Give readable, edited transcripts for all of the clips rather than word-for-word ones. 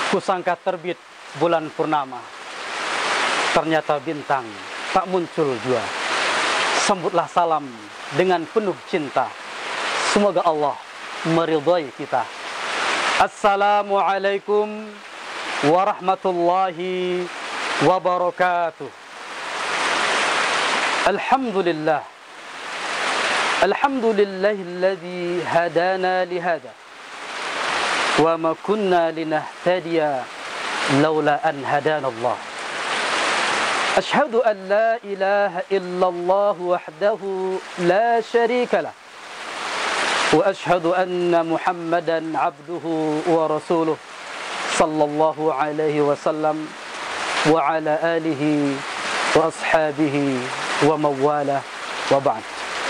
Kusangka terbit bulan purnama, ternyata bintang tak muncul jua. Sambutlah salam dengan penuh cinta. Semoga Allah meridhai kita. Assalamualaikum warahmatullahi wabarakatuh. Alhamdulillah. Alhamdulillahilladzi hadana lihada. Wa ma kunna linahtadiya laula an hadana Allah. Ashhadu an la ilaha illallah wahdahu la syarika lah. Wa ashhadu anna Muhammadan abduhu wa rasuluh sallallahu alaihi wasallam wa ala alihi wa ashabihi wa mawala wa ba'd.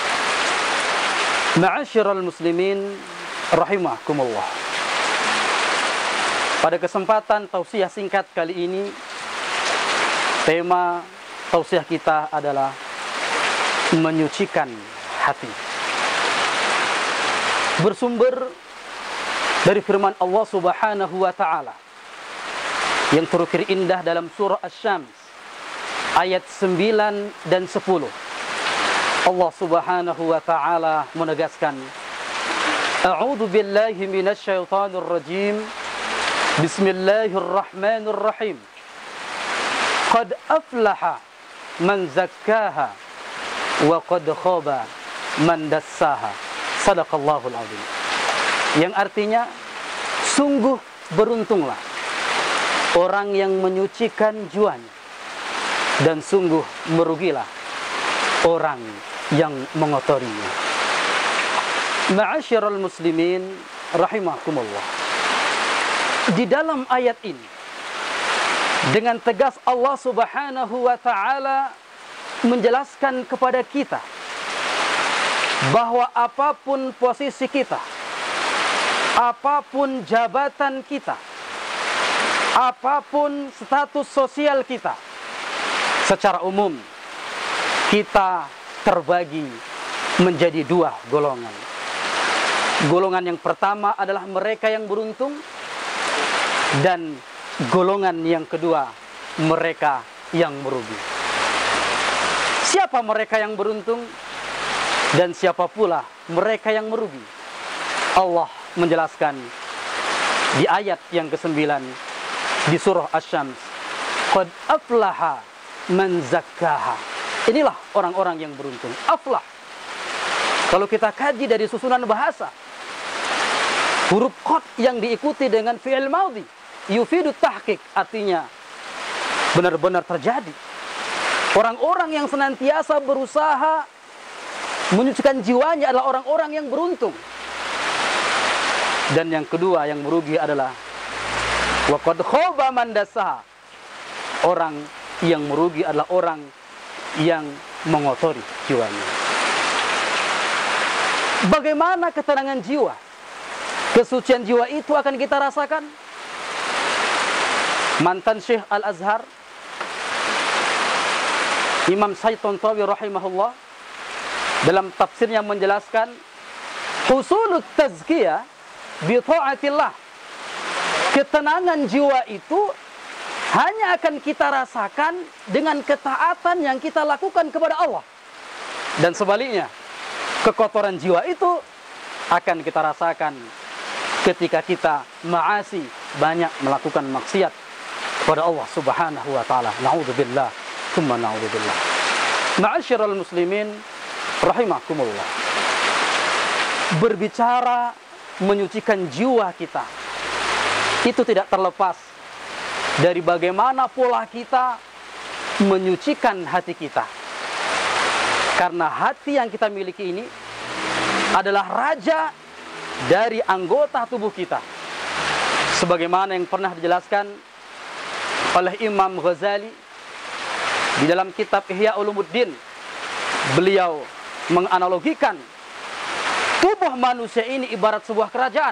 Ma'asyiral muslimin rahimakumullah. Pada kesempatan tausiah singkat kali ini, tema tausiah kita adalah menyucikan hati. Bersumber dari firman Allah Subhanahu wa taala yang terukir indah dalam surah Asy-Syams ayat 9 dan 10. Allah Subhanahu wa taala menegaskan, A'udzu billahi minasy syaithanir rajim. Bismillahirrahmanirrahim. Qad aflaha man zakkaha wa qad khaba man dassaha. Shadaqallahul azim. Yang artinya, sungguh beruntunglah orang yang menyucikan jiwanya, dan sungguh merugilah orang yang mengotorinya. Ma'asyiral muslimin rahimakumullah. Di dalam ayat ini, dengan tegas Allah Subhanahu wa taala menjelaskan kepada kita bahwa apapun posisi kita, apapun jabatan kita, apapun status sosial kita, secara umum kita terbagi menjadi dua golongan. Golongan yang pertama adalah mereka yang beruntung, dan golongan yang kedua mereka yang merugi. Siapa mereka yang beruntung dan siapa pula mereka yang merugi? Allah menjelaskan di ayat yang ke-9 di surah Asy-Syams, Qad aflaha man zakkaha. Inilah orang-orang yang beruntung. Aflah, kalau kita kaji dari susunan bahasa, huruf qad yang diikuti dengan fi'il madhi yufidu tahqiq, artinya benar-benar terjadi. Orang-orang yang senantiasa berusaha menyucikan jiwanya adalah orang-orang yang beruntung. Dan yang kedua yang merugi adalah wa qad khaba man dassaha. Orang yang merugi adalah orang yang mengotori jiwanya. Bagaimana ketenangan jiwa, kesucian jiwa itu akan kita rasakan? Mantan Syekh Al-Azhar Imam Said Tontawi rahimahullah dalam tafsirnya menjelaskan, husulut tazkiyah bi ta'atillah. Ketenangan jiwa itu hanya akan kita rasakan dengan ketaatan yang kita lakukan kepada Allah. Dan sebaliknya, kekotoran jiwa itu akan kita rasakan ketika kita ma'asi, banyak melakukan maksiat kepada Allah Subhanahu wa taala. Na'udzubillah, tsumma na'udzubillah. Ma'asyiral muslimin rahimakumullah. Berbicara menyucikan jiwa kita, itu tidak terlepas dari bagaimana pola kita menyucikan hati kita. Karena hati yang kita miliki ini adalah raja dari anggota tubuh kita. Sebagaimana yang pernah dijelaskan oleh Imam Ghazali di dalam kitab Ihya Ulumuddin. Beliau menganalogikan tubuh manusia ini ibarat sebuah kerajaan.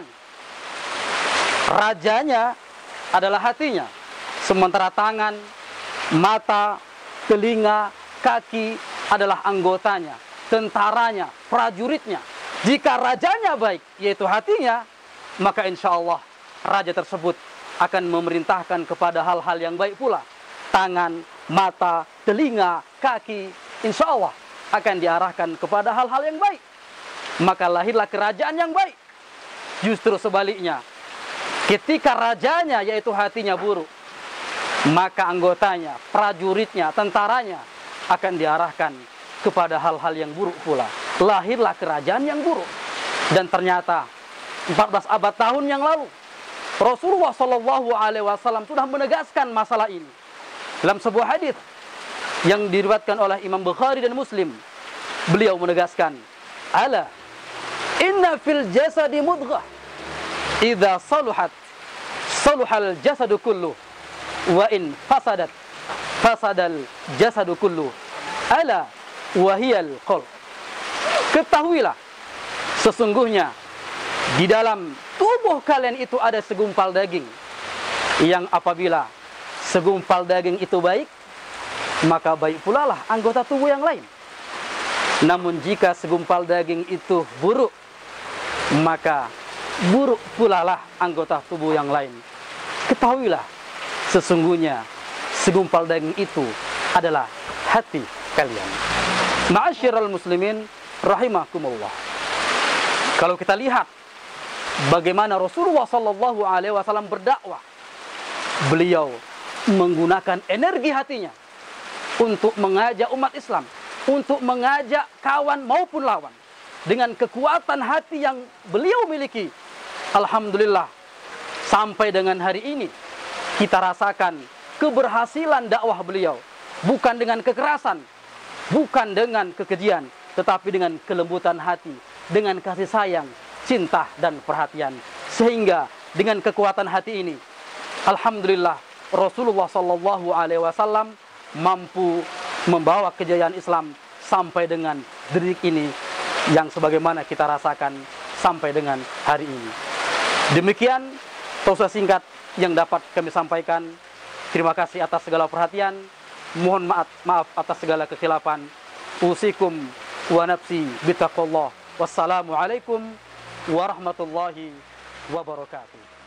Rajanya adalah hatinya, sementara tangan, mata, telinga, kaki adalah anggotanya, tentaranya, prajuritnya. Jika rajanya baik, yaitu hatinya, maka insya Allah raja tersebut akan memerintahkan kepada hal-hal yang baik pula. Tangan, mata, telinga, kaki, insya Allah akan diarahkan kepada hal-hal yang baik. Maka lahirlah kerajaan yang baik. Justru sebaliknya, ketika rajanya yaitu hatinya buruk, maka anggotanya, prajuritnya, tentaranya akan diarahkan kepada hal-hal yang buruk pula. Lahirlah kerajaan yang buruk. Dan ternyata 14 abad tahun yang lalu Rasulullah SAW sudah menegaskan masalah ini dalam sebuah hadis yang diriwayatkan oleh Imam Bukhari dan Muslim. Beliau menegaskan, ala inna fil jasadi mudghah idza saluhat saluhal jasadu kullu wa in fasadat fasadal jasadu kullu ala wahiyal qalb. Ketahuilah, sesungguhnya di dalam tubuh kalian itu ada segumpal daging, yang apabila segumpal daging itu baik, maka baik pula lah anggota tubuh yang lain. Namun jika segumpal daging itu buruk, maka buruk pula lah anggota tubuh yang lain. Ketahuilah, sesungguhnya segumpal daging itu adalah hati kalian. Ma'asyiral muslimin rahimakumullah. Kalau kita lihat bagaimana Rasulullah SAW berdakwah, beliau menggunakan energi hatinya untuk mengajak umat Islam, untuk mengajak kawan maupun lawan. Dengan kekuatan hati yang beliau miliki, alhamdulillah, sampai dengan hari ini kita rasakan keberhasilan dakwah beliau. Bukan dengan kekerasan, bukan dengan kekejian, tetapi dengan kelembutan hati, dengan kasih sayang, cinta dan perhatian. Sehingga dengan kekuatan hati ini, alhamdulillah, Rasulullah SAW mampu membawa kejayaan Islam sampai dengan detik ini, yang sebagaimana kita rasakan sampai dengan hari ini. Demikian tausiah singkat yang dapat kami sampaikan. Terima kasih atas segala perhatian. Mohon maaf atas segala kekhilafan. Usikum wa nafsi bitaqullah. Wassalamualaikum warahmatullahi wabarakatuh.